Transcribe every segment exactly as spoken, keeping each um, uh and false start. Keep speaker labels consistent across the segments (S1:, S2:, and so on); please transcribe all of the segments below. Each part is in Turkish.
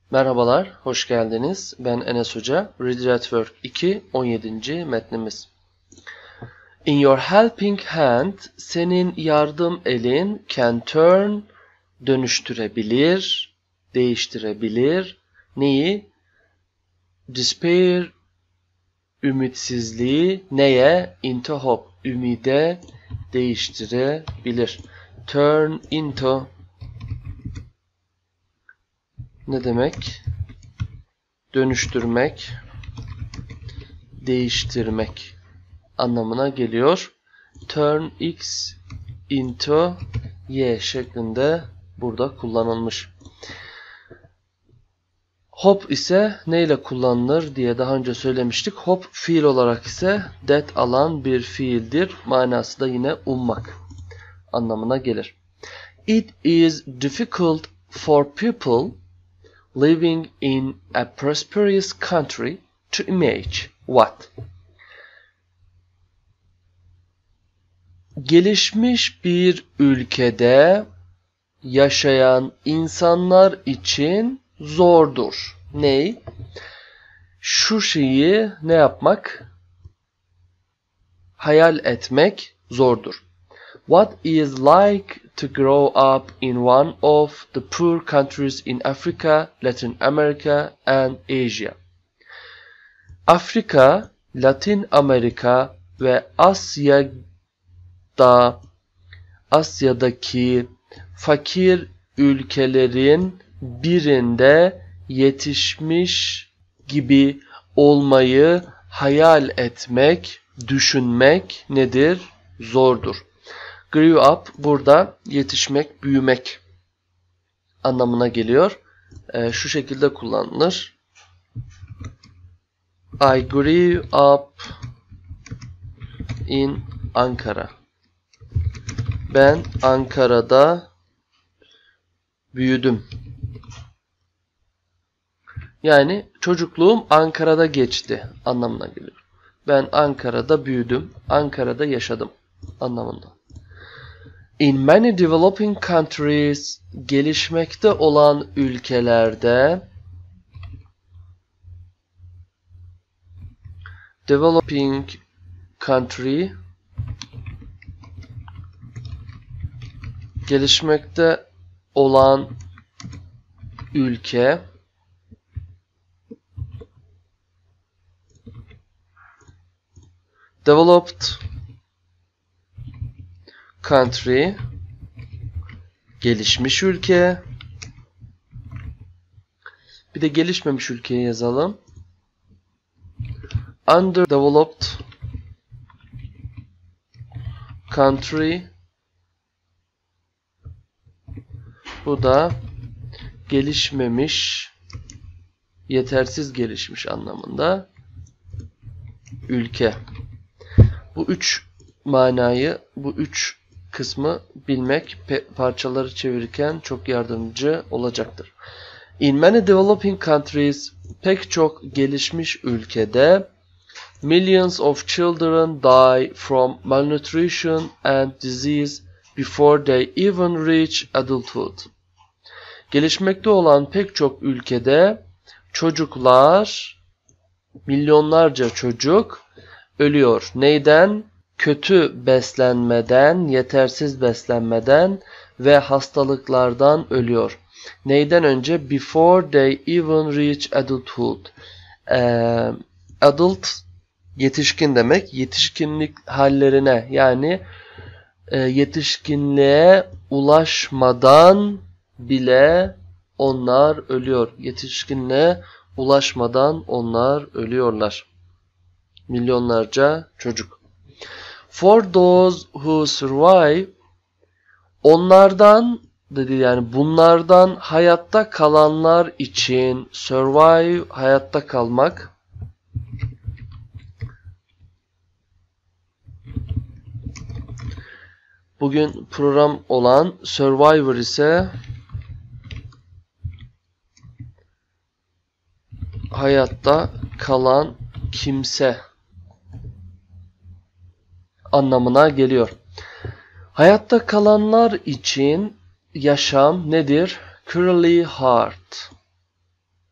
S1: Merhabalar, hoş geldiniz. Ben Enes Hoca. Ready at Work iki, on yedinci metnimiz. In your helping hand, senin yardım elin can turn, dönüştürebilir, değiştirebilir. Neyi? Despair, ümitsizliği neye? Into hope, ümide değiştirebilir. Turn into ne demek? Dönüştürmek, değiştirmek anlamına geliyor. Turn x into y şeklinde burada kullanılmış. Hope ise neyle kullanılır diye daha önce söylemiştik. Hope fiil olarak ise that alan bir fiildir. Manası da yine ummak anlamına gelir. It is difficult for people living in a prosperous country to imagine what? Gelişmiş bir ülkede yaşayan insanlar için zordur. Ney? Şu şeyi ne yapmak? Hayal etmek zordur. What is like to grow up in one of the poor countries in Africa, Latin America and Asia? Afrika, Latin Amerika ve Asya'da Asya'daki fakir ülkelerin birinde yetişmiş gibi olmayı hayal etmek, düşünmek nedir? Zordur. Grew up burada yetişmek, büyümek anlamına geliyor. Ee, şu şekilde kullanılır. I grew up in Ankara. Ben Ankara'da büyüdüm. Yani çocukluğum Ankara'da geçti anlamına geliyor. Ben Ankara'da büyüdüm, Ankara'da yaşadım anlamında. In many developing countries, gelişmekte olan ülkelerde, developing country, gelişmekte olan ülke, developed country, gelişmiş ülke. Bir de gelişmemiş ülkeyi yazalım. Underdeveloped country. Bu da gelişmemiş, yetersiz gelişmiş anlamında ülke. Bu üç manayı, bu üç kısmı bilmek parçaları çevirirken çok yardımcı olacaktır. In many developing countries, pek çok gelişmiş ülkede millions of children die from malnutrition and disease before they even reach adulthood. Gelişmekte olan pek çok ülkede çocuklar, milyonlarca çocuk ölüyor. Neyden? Kötü beslenmeden, yetersiz beslenmeden ve hastalıklardan ölüyor. Neyden önce? Before they even reach adulthood. Ee, adult, yetişkin demek. Yetişkinlik hallerine, yani e, yetişkinliğe ulaşmadan bile onlar ölüyor. Yetişkinliğe ulaşmadan onlar ölüyorlar. Milyonlarca çocuk. For those who survive, onlardan dedi, yani bunlardan hayatta kalanlar için, survive hayatta kalmak, bugün program olan Survivor ise hayatta kalan kimse anlamına geliyor. Hayatta kalanlar için yaşam nedir? Cruelly hard.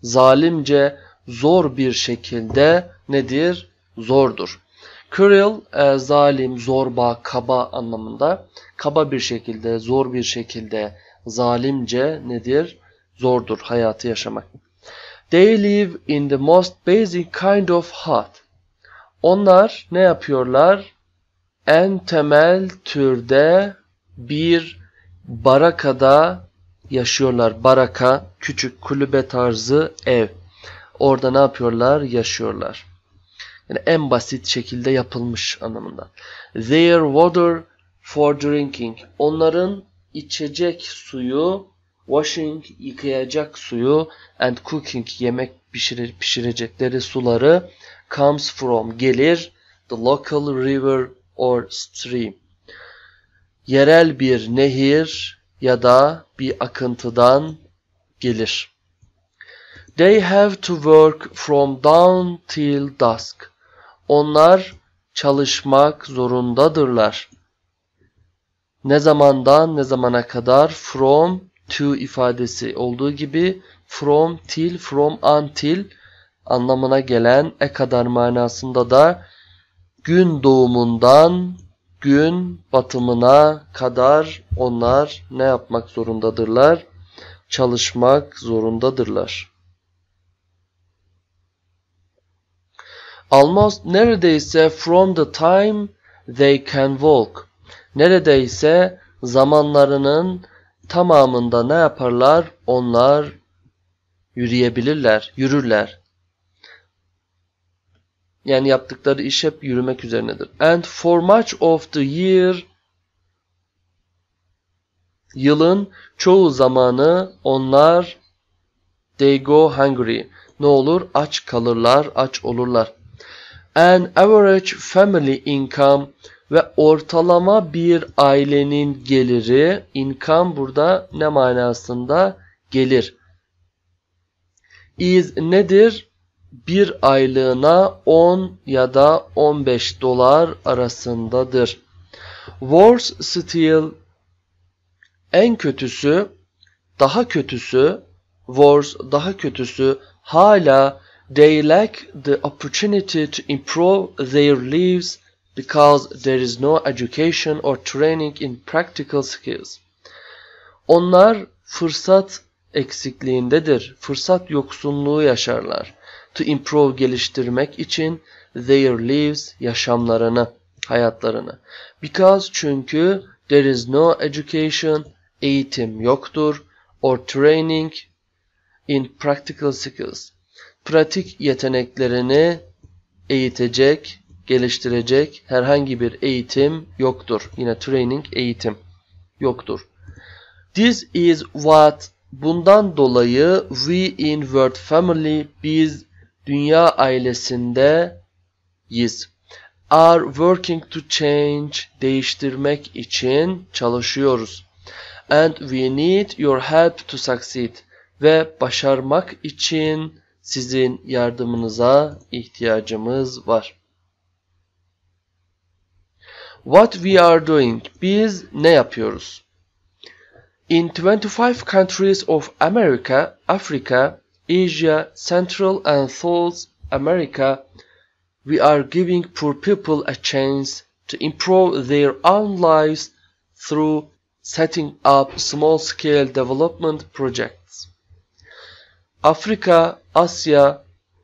S1: zalimce, zor bir şekilde nedir? Zordur. Cruel, e, zalim, zorba, kaba anlamında. Kaba bir şekilde, zor bir şekilde, zalimce nedir? Zordur hayatı yaşamak. They live in the most basic kind of hut. Onlar ne yapıyorlar? En temel türde bir barakada yaşıyorlar. Baraka, küçük kulübe tarzı ev. Orada ne yapıyorlar? Yaşıyorlar. Yani en basit şekilde yapılmış anlamında. Their water for drinking. Onların içecek suyu, washing, yıkayacak suyu, and cooking, yemek pişire, pişirecekleri suları, comes from, gelir, the local river or stream. Yerel bir nehir ya da bir akıntıdan gelir. They have to work from dawn till dusk. Onlar çalışmak zorundadırlar. Ne zamandan ne zamana kadar? From, to ifadesi olduğu gibi from, till, from, until anlamına gelen e kadar manasında da gün doğumundan gün batımına kadar onlar ne yapmak zorundadırlar? Çalışmak zorundadırlar. Almost, neredeyse, from the time they can walk. Neredeyse zamanlarının tamamında ne yaparlar? Onlar yürüyebilirler, yürürler. Yani yaptıkları iş hep yürümek üzerinedir. And for much of the year, yılın çoğu zamanı onlar they go hungry. Ne olur? Aç kalırlar, aç olurlar. An average family income, ve ortalama bir ailenin geliri, income burada ne manasında? Gelir. Is nedir? Bir aylığına on ya da on beş dolar arasındadır. Worse still, en kötüsü, daha kötüsü, worse daha kötüsü, hala they lack the opportunity to improve their lives because there is no education or training in practical skills. Onlar fırsat eksikliğindedir. Fırsat yoksunluğu yaşarlar. To improve, geliştirmek için, their lives, yaşamlarını, hayatlarını. Because, çünkü there is no education, eğitim yoktur, or training in practical skills. Pratik yeteneklerini eğitecek, geliştirecek herhangi bir eğitim yoktur. Yine training, eğitim yoktur. This is what, bundan dolayı we in World Family, biz dünya ailesindeyiz. Are working to change, değiştirmek için çalışıyoruz. And we need your help to succeed, ve başarmak için sizin yardımınıza ihtiyacımız var. What we are doing, biz ne yapıyoruz? In twenty-five countries of America, Africa, Asia, Central and South America, we are giving poor people a chance to improve their own lives through setting up small-scale development projects. Afrika, Asya,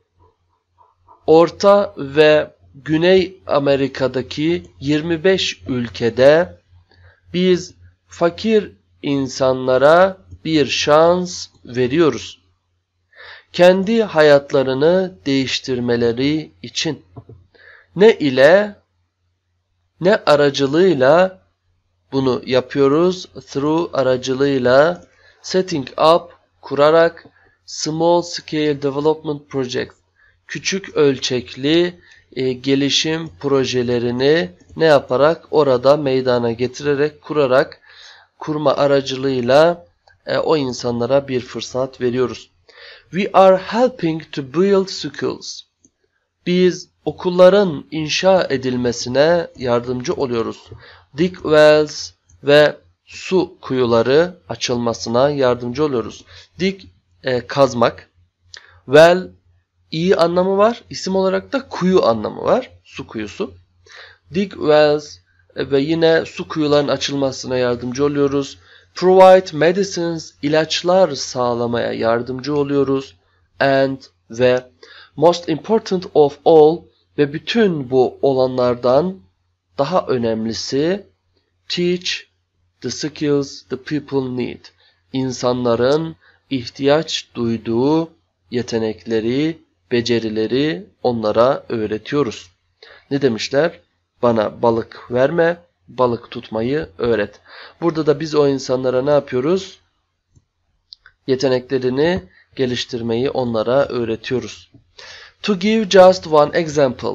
S1: Orta ve Güney Amerika'daki yirmi beş ülkede biz fakir insanlara bir şans veriyoruz. Kendi hayatlarını değiştirmeleri için. Ne ile, ne aracılığıyla bunu yapıyoruz? Through aracılığıyla, setting up, kurarak, small scale development projects, küçük ölçekli e, gelişim projelerini ne yaparak? Orada meydana getirerek, kurarak, kurma aracılığıyla e, o insanlara bir fırsat veriyoruz. We are helping to build schools. Biz okulların inşa edilmesine yardımcı oluyoruz. Dig wells, ve su kuyuları açılmasına yardımcı oluyoruz. Dig, e, kazmak. Well, iyi anlamı var. İsim olarak da kuyu anlamı var. Su kuyusu. Dig wells ve yine su kuyuların açılmasına yardımcı oluyoruz. Provide medicines, ilaçlar sağlamaya yardımcı oluyoruz. And ve most important of all ve bütün bu olanlardan daha önemlisi teach the skills the people need. İnsanların ihtiyaç duyduğu yetenekleri, becerileri onlara öğretiyoruz. Ne demişler? Bana balık verme, balık tutmayı öğret. Burada da biz o insanlara ne yapıyoruz? Yeteneklerini geliştirmeyi onlara öğretiyoruz. To give just one example.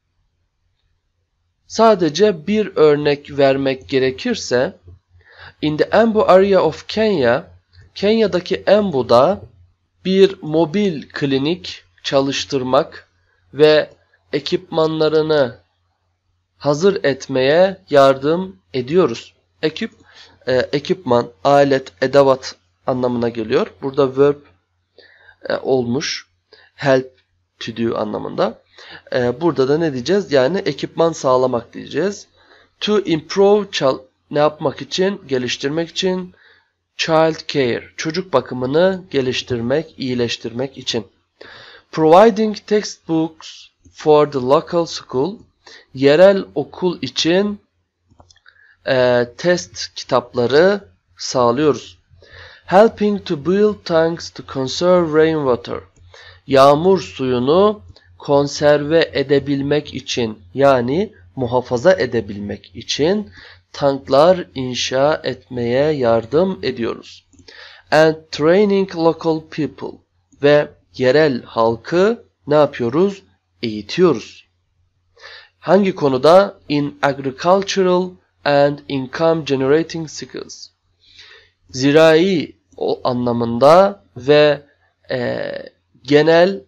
S1: Sadece bir örnek vermek gerekirse, in the Embu area of Kenya, Kenya'daki Embu'da bir mobil klinik çalıştırmak ve ekipmanlarını hazır etmeye yardım ediyoruz. Ekip, e, ekipman, alet, edevat anlamına geliyor. Burada verb e, olmuş. Help to do anlamında. E, burada da ne diyeceğiz? Yani ekipman sağlamak diyeceğiz. To improve, çal, ne yapmak için? Geliştirmek için. Child care, çocuk bakımını geliştirmek, iyileştirmek için. Providing textbooks for the local school, yerel okul için e, test kitapları sağlıyoruz. Helping to build tanks to conserve rainwater, yağmur suyunu konserve edebilmek için, yani muhafaza edebilmek için tanklar inşa etmeye yardım ediyoruz. And training local people, ve yerel halkı ne yapıyoruz? Eğitiyoruz. Hangi konuda? In agricultural and income generating skills. Zirai o anlamında ve e, genel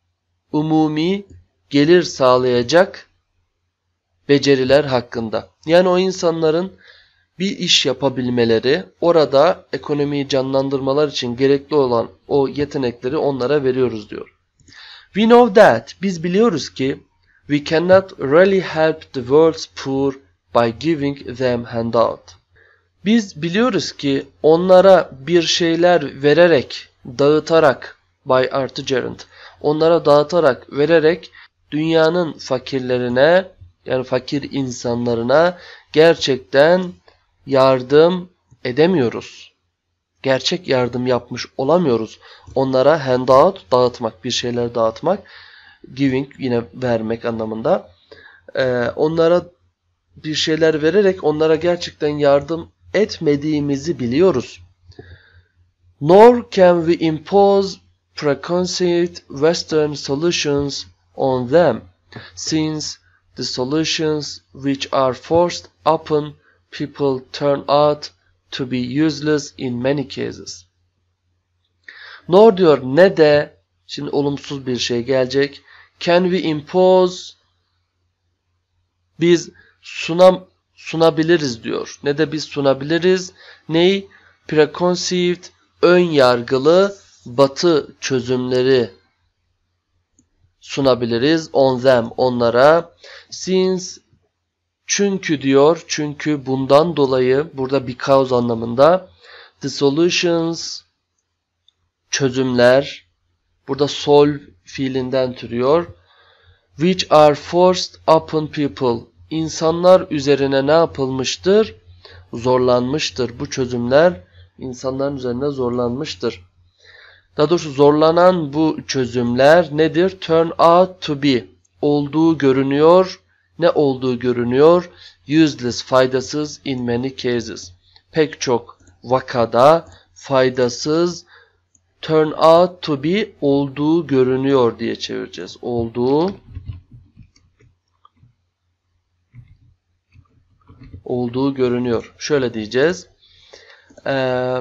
S1: umumi gelir sağlayacak beceriler hakkında. Yani o insanların bir iş yapabilmeleri, orada ekonomiyi canlandırmalar için gerekli olan o yetenekleri onlara veriyoruz diyor. We know that, biz biliyoruz ki we cannot really help the world's poor by giving them handout. Biz biliyoruz ki onlara bir şeyler vererek, dağıtarak, by artı gerund, onlara dağıtarak, vererek dünyanın fakirlerine, yani fakir insanlarına gerçekten yardım edemiyoruz. Gerçek yardım yapmış olamıyoruz. Onlara handout, dağıtmak, bir şeyler dağıtmak, giving yine vermek anlamında. Ee, onlara bir şeyler vererek onlara gerçekten yardım etmediğimizi biliyoruz. Nor can we impose preconceived Western solutions on them, since the solutions which are forced upon people turn out to be useless in many cases. Nor diyor, ne de, şimdi olumsuz bir şey gelecek. Can we impose, biz sunam, sunabiliriz diyor. Ne de biz sunabiliriz. Ney? Preconceived, ön yargılı batı çözümleri sunabiliriz. On them, onlara. Since, çünkü diyor, çünkü bundan dolayı, burada because anlamında, the solutions, çözümler, burada solve fiilinden türüyor. Which are forced upon people, insanlar üzerine ne yapılmıştır? Zorlanmıştır. Bu çözümler insanların üzerine zorlanmıştır. Daha doğrusu zorlanan bu çözümler nedir? Turn out to be, olduğu görünüyor. Ne olduğu görünüyor? Useless, faydasız in many cases. Pek çok vakada faydasız, turn out to be, olduğu görünüyor diye çevireceğiz. Olduğu olduğu görünüyor. Şöyle diyeceğiz. Ee,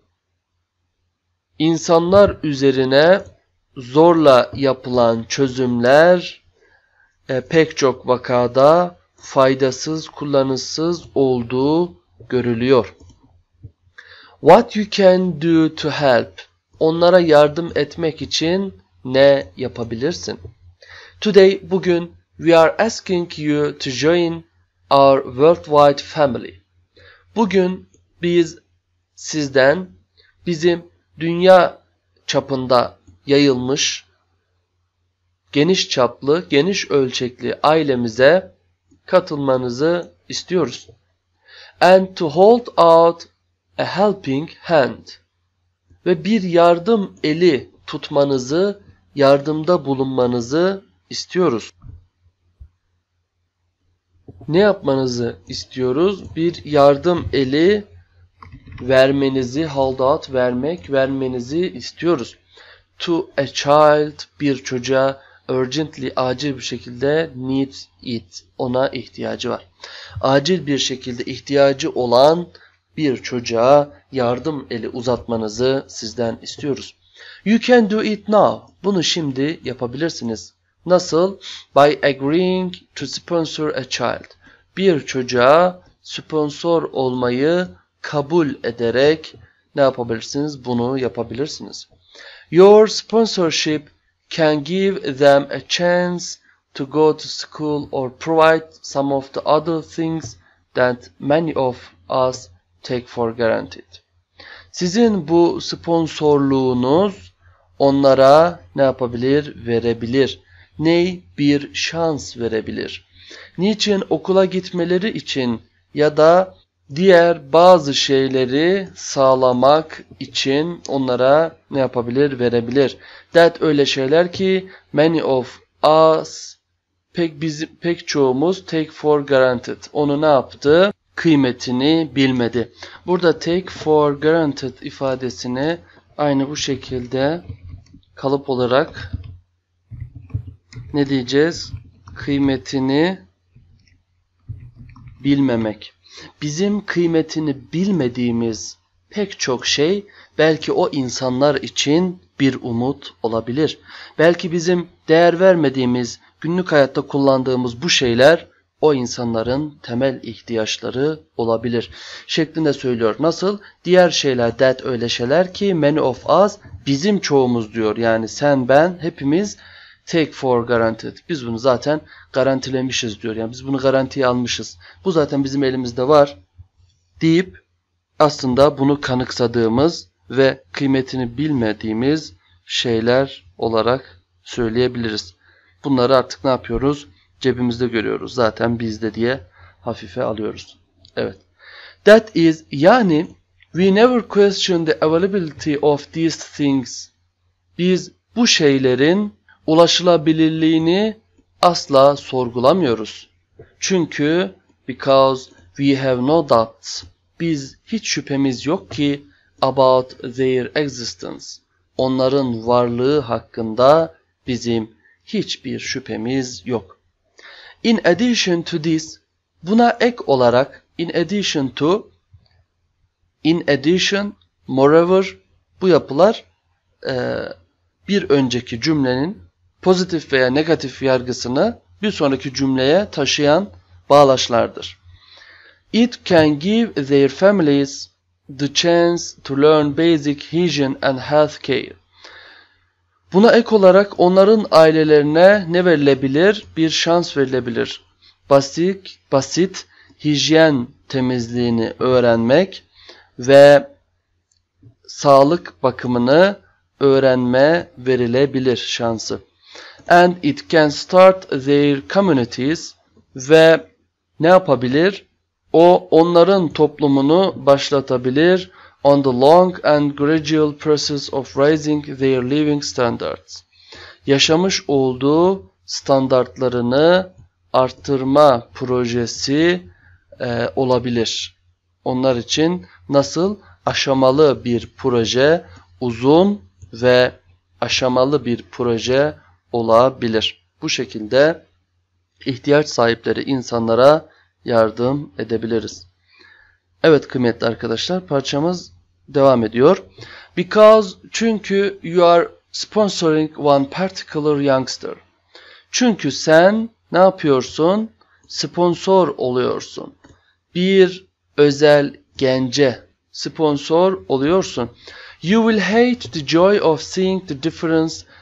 S1: insanlar üzerine zorla yapılan çözümler e, pek çok vakada faydasız, kullanışsız olduğu görülüyor. What you can do to help. Onlara yardım etmek için ne yapabilirsin? Today, bugün, we are asking you to join our worldwide family. Bugün biz sizden bizim dünya çapında yayılmış, geniş çaplı, geniş ölçekli ailemize katılmanızı istiyoruz. And to hold out a helping hand. Ve bir yardım eli tutmanızı, yardımda bulunmanızı istiyoruz. Ne yapmanızı istiyoruz? Bir yardım eli vermenizi, hold out vermek, vermenizi istiyoruz. To a child, bir çocuğa urgently, acil bir şekilde needs it, ona ihtiyacı var. Acil bir şekilde ihtiyacı olan bir çocuğa yardım eli uzatmanızı sizden istiyoruz. You can do it now. Bunu şimdi yapabilirsiniz. Nasıl? By agreeing to sponsor a child. Bir çocuğa sponsor olmayı kabul ederek ne yapabilirsiniz? Bunu yapabilirsiniz. Your sponsorship can give them a chance to go to school or provide some of the other things that many of us take for granted. Sizin bu sponsorluğunuz onlara ne yapabilir? Verebilir. Ney? Bir şans verebilir. Niçin? Okula gitmeleri için ya da diğer bazı şeyleri sağlamak için onlara ne yapabilir? Verebilir. That öyle şeyler ki many of us, pek bizim pek çoğumuz take for granted. Onu ne yaptı? Kıymetini bilmedi. Burada take for granted ifadesini aynı bu şekilde kalıp olarak ne diyeceğiz? Kıymetini bilmemek. Bizim kıymetini bilmediğimiz pek çok şey belki o insanlar için bir umut olabilir. Belki bizim değer vermediğimiz, günlük hayatta kullandığımız bu şeyler o insanların temel ihtiyaçları olabilir. Şeklinde söylüyor. Nasıl? Diğer şeyler, that öyle şeyler ki many of us, bizim çoğumuz diyor. Yani sen, ben, hepimiz take for granted. Biz bunu zaten garantilemişiz diyor. Yani biz bunu garantiye almışız. Bu zaten bizim elimizde var deyip aslında bunu kanıksadığımız ve kıymetini bilmediğimiz şeyler olarak söyleyebiliriz. Bunları artık ne yapıyoruz? Cebimizde görüyoruz. Zaten bizde diye hafife alıyoruz. Evet. That is, yani we never question the availability of these things. Biz bu şeylerin ulaşılabilirliğini asla sorgulamıyoruz. Çünkü because we have no doubts. Biz hiç şüphemiz yok ki about their existence. Onların varlığı hakkında bizim hiçbir şüphemiz yok. In addition to this, buna ek olarak, in addition to, in addition, moreover, bu yapılar e, bir önceki cümlenin pozitif veya negatif yargısını bir sonraki cümleye taşıyan bağlaçlardır. It can give their families the chance to learn basic hygiene and health care. Buna ek olarak onların ailelerine ne verilebilir? Bir şans verilebilir. Basit, basit hijyen temizliğini öğrenmek ve sağlık bakımını öğrenme verilebilir şansı. And it can start their communities ve ne yapabilir? O onların toplumunu başlatabilir. On the long and gradual process of raising their living standards. Yaşamış olduğu standartlarını arttırma projesi e, olabilir. Onlar için nasıl? Aşamalı bir proje, uzun ve aşamalı bir proje olabilir. Bu şekilde ihtiyaç sahipleri insanlara yardım edebiliriz. Evet kıymetli arkadaşlar, parçamız devam ediyor. Because, çünkü you are sponsoring one particular youngster. Çünkü sen ne yapıyorsun? Sponsor oluyorsun. Bir özel gence sponsor oluyorsun. You will hate the joy of seeing the difference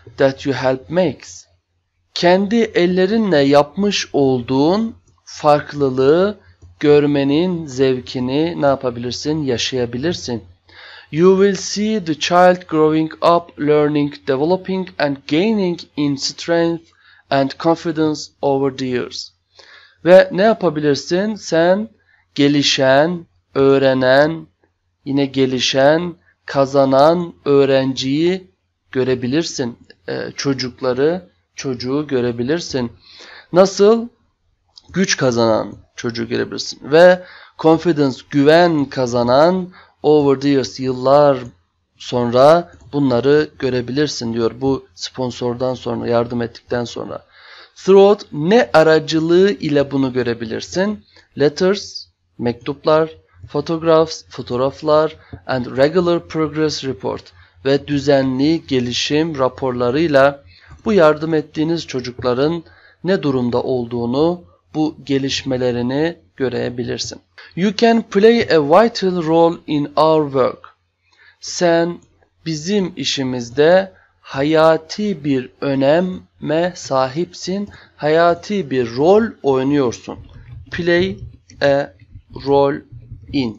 S1: that you help makes. Kendi ellerinle yapmış olduğun farklılığı görmenin zevkini ne yapabilirsin? Yaşayabilirsin. You will see the child growing up, learning, developing and gaining in strength and confidence over the years. Ve ne yapabilirsin? Sen gelişen, öğrenen, yine gelişen, kazanan öğrenciyi görebilirsin. Ee, çocukları, çocuğu görebilirsin. Nasıl? Güç kazanan çocuğu görebilirsin. Ve confidence, güven kazanan over the years, yıllar sonra bunları görebilirsin diyor bu sponsordan sonra, yardım ettikten sonra. Through ne aracılığı ile bunu görebilirsin? Letters, mektuplar, photographs, fotoğraflar and regular progress report ve düzenli gelişim raporlarıyla bu yardım ettiğiniz çocukların ne durumda olduğunu, bu gelişmelerini görebilirsin. You can play a vital role in our work. Sen bizim işimizde hayati bir öneme sahipsin. Hayati bir rol oynuyorsun. Play a role in.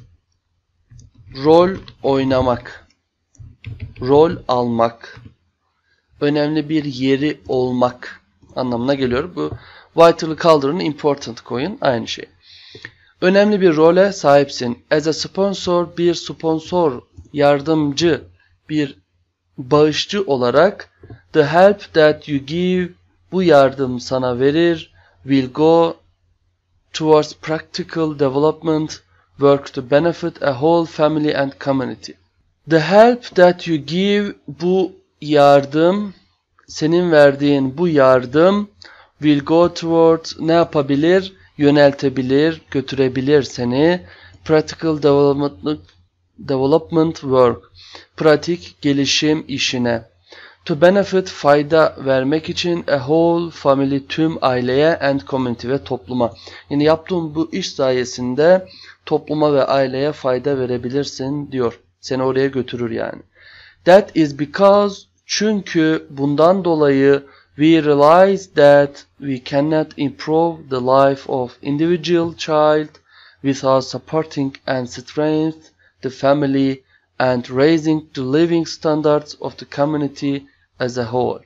S1: Rol oynamak. Rol almak. Önemli bir yeri olmak anlamına geliyor. Bu vital'ı kaldırın, important koyun. Aynı şey. Önemli bir role sahipsin. As a sponsor, bir sponsor, yardımcı, bir bağışçı olarak the help that you give, bu yardım sana verir, will go towards practical development, work to benefit a whole family and community. The help that you give, bu yardım, senin verdiğin bu yardım will go towards, ne yapabilir? Yöneltebilir, götürebilir seni practical development, development work, pratik gelişim işine. To benefit, fayda vermek için a whole family, tüm aileye and community ve topluma. Yani yaptığın bu iş sayesinde topluma ve aileye fayda verebilirsin diyor. Seni oraya götürür yani. That is because, çünkü bundan dolayı we realize that we cannot improve the life of individual child without supporting and strengthening the family and raising the living standards of the community as a whole.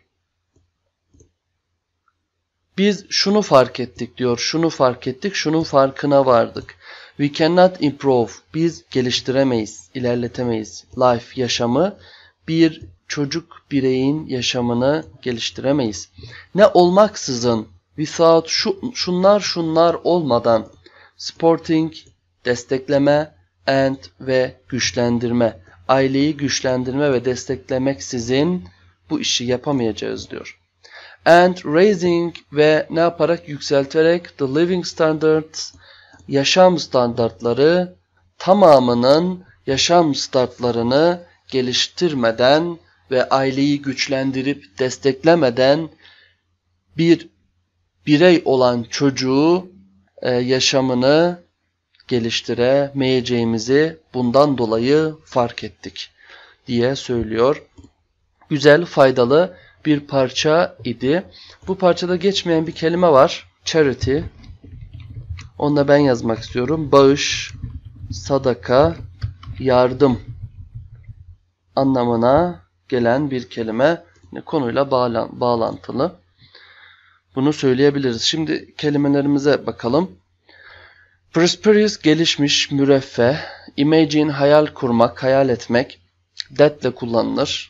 S1: Biz şunu fark ettik diyor, şunu fark ettik, şunun farkına vardık. We cannot improve, biz geliştiremeyiz, ilerletemeyiz. Life, yaşamı, bir çocuk bireyin yaşamını geliştiremeyiz. Ne olmaksızın, without, şu, şunlar şunlar olmadan, supporting, destekleme, and ve güçlendirme, aileyi güçlendirme ve desteklemeksizin bu işi yapamayacağız diyor. And raising ve ne yaparak? Yükselterek the living standards, yaşam standartları, tamamının yaşam standartlarını geliştirmeden ve aileyi güçlendirip desteklemeden bir birey olan çocuğu e, yaşamını geliştiremeyeceğimizi bundan dolayı fark ettik diye söylüyor. Güzel, faydalı bir parça idi. Bu parçada geçmeyen bir kelime var. Charity. Onu da ben yazmak istiyorum. Bağış, sadaka, yardım anlamına gelen bir kelime. Konuyla bağlantılı. Bunu söyleyebiliriz. Şimdi kelimelerimize bakalım. Prosperous, gelişmiş, müreffeh. Imagine, hayal kurmak, hayal etmek. That ile kullanılır.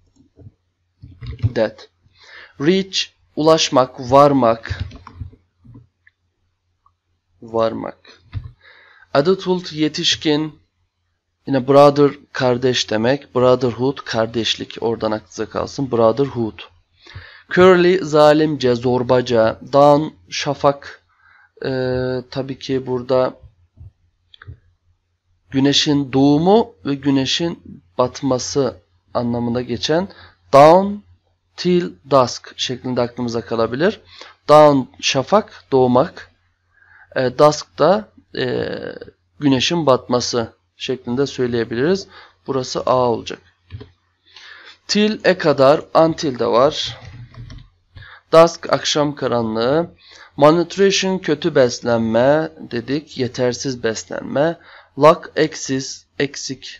S1: That. Reach, ulaşmak, varmak. Varmak. Adulthood, yetişkin. Yine brother, kardeş demek. Brotherhood, kardeşlik. Oradan aklınıza kalsın. Brotherhood. Curly, zalimce, zorbaca. Dawn, şafak. Ee, tabii ki burada güneşin doğumu ve güneşin batması anlamına geçen dawn till dusk şeklinde aklımıza kalabilir. Dawn, şafak, doğmak. E, dusk da e, güneşin batması şeklinde söyleyebiliriz. Burası A olacak. Till e kadar, until de var. Dusk akşam karanlığı. Malnutrition kötü beslenme dedik. Yetersiz beslenme. Lack eksiz, eksik.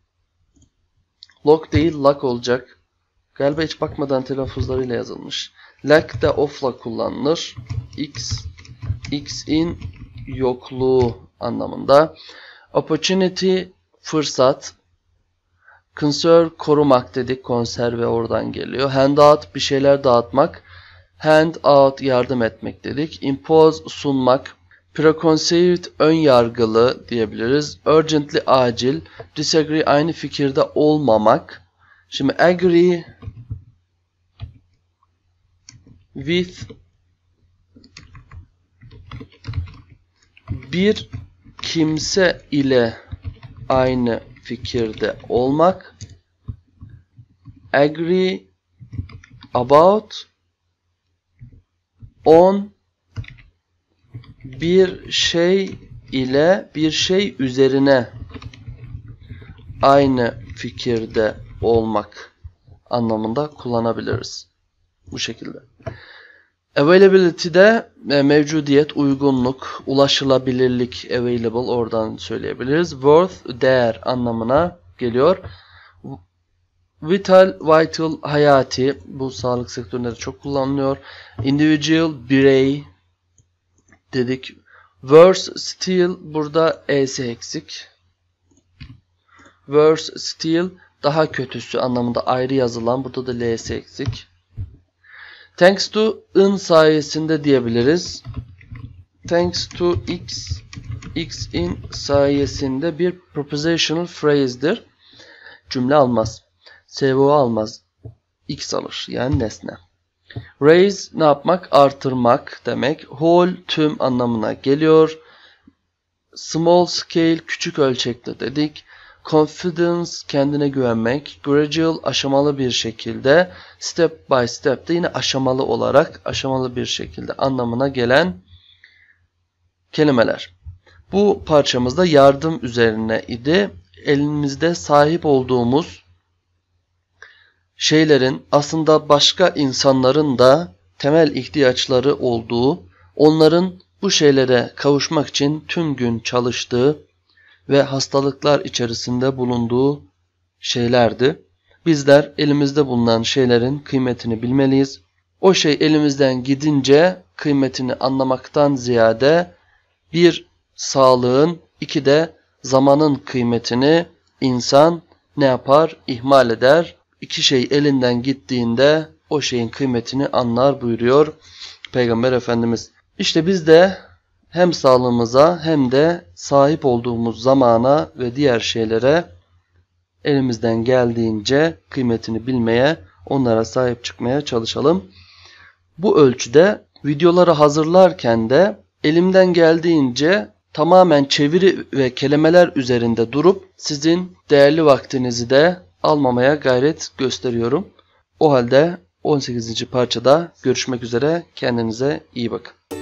S1: Lock değil lack olacak. Galiba hiç bakmadan telaffuzlarıyla yazılmış. Lack de off'la kullanılır. X, X in yokluğu anlamında. Opportunity fırsat. Conserve korumak dedik. Konserve oradan geliyor. Handout bir şeyler dağıtmak. Hand out yardım etmek dedik. Impose sunmak. Preconceived ön yargılı diyebiliriz. Urgently acil. Disagree aynı fikirde olmamak. Şimdi agree with bir kimse ile aynı fikirde olmak. Agree about on bir şey ile bir şey üzerine aynı fikirde olmak anlamında kullanabiliriz. Bu şekilde. Availability'de mevcudiyet, uygunluk, ulaşılabilirlik, available oradan söyleyebiliriz. Worth, değer anlamına geliyor. Vital, vital, hayati. Bu sağlık sektöründe de çok kullanılıyor. Individual, birey dedik. Worse still, burada e'si eksik. Worse still, daha kötüsü anlamında ayrı yazılan. Burada da l'si eksik. Thanks to in sayesinde diyebiliriz. Thanks to x, x in sayesinde bir prepositional phrase'dir. Cümle almaz. S V O almaz. X alır. Yani nesne. Raise ne yapmak? Artırmak demek. Whole tüm anlamına geliyor. Small scale küçük ölçekte dedik. Confidence kendine güvenmek. Gradual aşamalı bir şekilde. Step by step de yine aşamalı olarak aşamalı bir şekilde anlamına gelen kelimeler. Bu parçamızda yardım üzerine idi. Elimizde sahip olduğumuz şeylerin aslında başka insanların da temel ihtiyaçları olduğu, onların bu şeylere kavuşmak için tüm gün çalıştığı ve hastalıklar içerisinde bulunduğu şeylerdi. Bizler elimizde bulunan şeylerin kıymetini bilmeliyiz. O şey elimizden gidince kıymetini anlamaktan ziyade bir sağlığın, iki de zamanın kıymetini insan ne yapar? İhmal eder. İki şey elinden gittiğinde o şeyin kıymetini anlar buyuruyor Peygamber Efendimiz. İşte biz de hem sağlığımıza hem de sahip olduğumuz zamana ve diğer şeylere elimizden geldiğince kıymetini bilmeye, onlara sahip çıkmaya çalışalım. Bu ölçüde videoları hazırlarken de elimden geldiğince tamamen çeviri ve kelimeler üzerinde durup sizin değerli vaktinizi de almamaya gayret gösteriyorum. O halde on sekizinci parçada görüşmek üzere. Kendinize iyi bakın.